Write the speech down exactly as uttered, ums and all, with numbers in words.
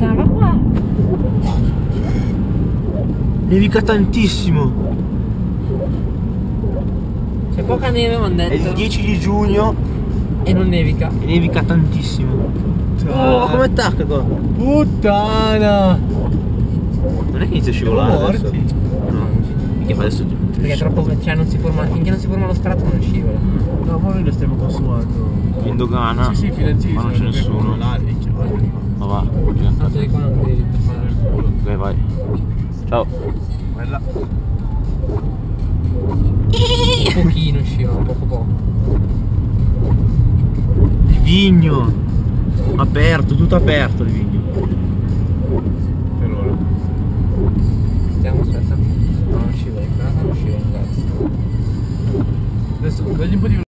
puttana, va qua! Nevica tantissimo. C'è poca neve, mi hanno È detto. il dieci di giugno E non nevica. e nevica tantissimo. Oh, come attacca qua? Puttana! Non è che inizia a scivolare adesso? No. Perché fa adesso? Perché è troppo. Cioè non si forma. Finché non si forma lo strato non scivola. No, ma noi lo stiamo consumando. In dogana. Sì, sì, fino a Ma non c'è nessuno. Ma va, No, sei qua non devi fare. ok, vai. Ciao. Bella. Un pochino scivola, poco poco. Il vigno. Aperto, tutto aperto il vigno. Per ora. Stiamo, aspetta. No, non scivola, in casa non scivola, ragazzi. Adesso dagli un po' di